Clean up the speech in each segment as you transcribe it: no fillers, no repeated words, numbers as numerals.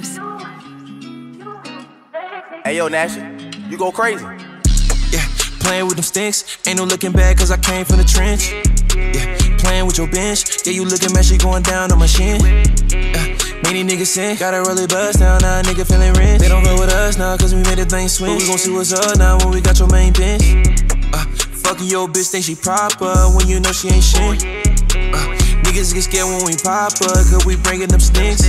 Hey yo, Nasha, you go crazy. Yeah, playing with them sticks, ain't no looking back cause I came from the trench. Yeah, playing with your bench, yeah, you looking mad, she going down on my shin. Many niggas sin, gotta really bust now, now a nigga feeling rich. They don't go with us now cause we made the thing swing. But we gon' see what's up now when we got your main bench. Fucking your bitch, think she proper when you know she ain't shit. Niggas get scared when we pop up cause we bringing them stinks.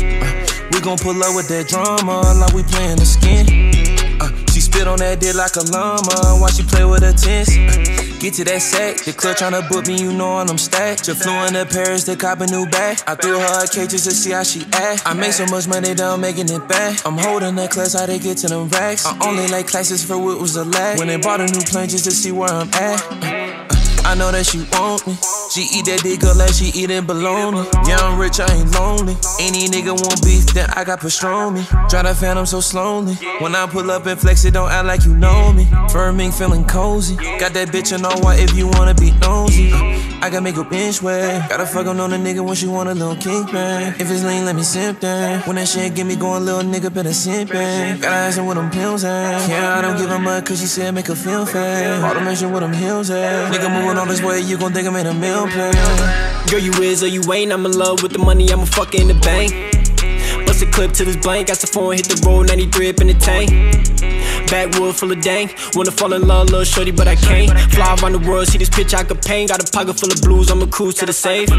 We gon' pull up with that drama like we playing the skin. She spit on that dick like a llama while she play with her tits. Get to that sack, the club tryna book me, you know I'm stacked. Just flew into Paris to cop a new bag. I threw her a cake just to see how she act. I make so much money that I'm making it back. I'm holding that class, how they get to them racks. I only like classes for what was a lag. When they bought a new plane just to see where I'm at. I know that she want me. She eat that dick up like she eating bologna. Yeah, I'm rich, I ain't lonely. Any nigga want beef, then I got pastrami. Drive the Phantom so slowly. When I pull up and flex it, don't act like you know me. Fur mink feeling cozy. Got that bitch in all white if you wanna be nosy. I can make a bench wet. Gotta fuck on a nigga when she want a little kink bang. If it's lean, let me sip that. When that shit get me going, little nigga better sip it. Gotta ask her where them pills at. Yeah, I don't give a much cause she said make her feel fat. Automation where them hills at. Nigga moving all this way, you gon' think I'm in a meal plan. Girl, you is or you ain't, I'm in love with the money, I'ma fuck in the bank. Bust a clip to this blank, got the phone, hit the road, 93 up in the tank. Backwood full of dank, wanna fall in love, little shorty, but I can't. Fly around the world, see this pitch I could paint. Got a pocket full of blues, I'ma cruise to the safe.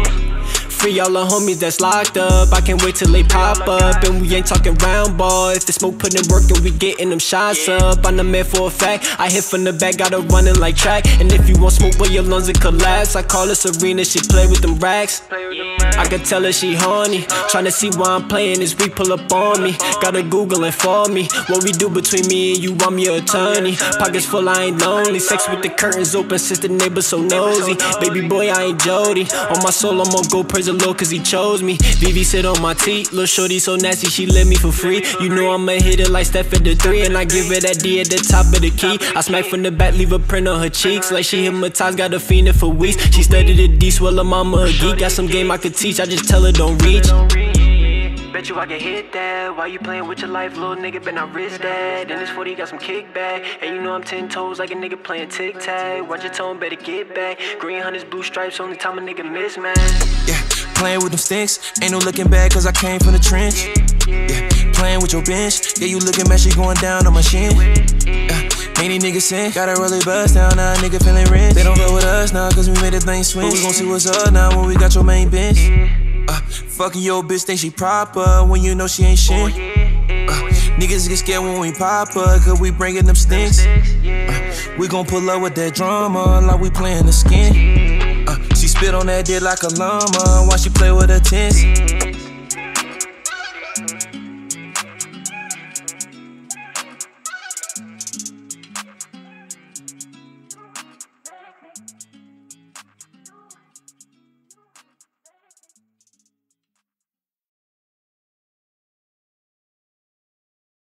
Free all the homies that's locked up, I can't wait till they pop up. And we ain't talking round ball, if the smoke put in work and we getting them shots up. I'm the man for a fact, I hit from the back, got her running like track. And if you want smoke, well your lungs will collapse. I call her Serena, she play with them racks. I can tell her she horny, tryna see why I'm playing this week, pull up on me. Got her Googling for me, what we do between me and you, I'm your attorney. Pockets full, I ain't lonely, sex with the curtains open since the neighbors so nosy. Baby boy, I ain't Jody, on my soul I'm gon' go praise the Lord cause he chose me. Vivi sit on my teeth, little shorty so nasty she let me for free. You know I'ma hit it like Steph at the 3, and I give her that D at the top of the key. I smack from the back, leave a print on her cheeks like she hypnotized, got her fiending for weeks. She studied the D, swell her mama a geek. Got some game I could teach, I just tell her don't reach. Bet you I can hit that. Why you playing with your life, little nigga? Bet I risk that. And this 40 got some kickback. And you know I'm 10 toes like a nigga playing tic-tac. Watch your tone, better get back. Green hunters, blue stripes, only time a nigga miss, man. Yeah, playing with them sticks, ain't no looking back cause I came from the trench. Yeah, playing with your bench, yeah, you looking mad, she going down on my shin. Many niggas sin, gotta really bust now, now a nigga feeling rich. They don't go with us now cause we made the thing swing. But we gon' see what's up now when we got your main bench. Fucking your bitch, think she proper when you know she ain't shit. Niggas get scared when we pop up cause we bringing them stinks. We gon' pull up with that drama like we playing the skin. She spit on that dick like a llama while she play with her tits.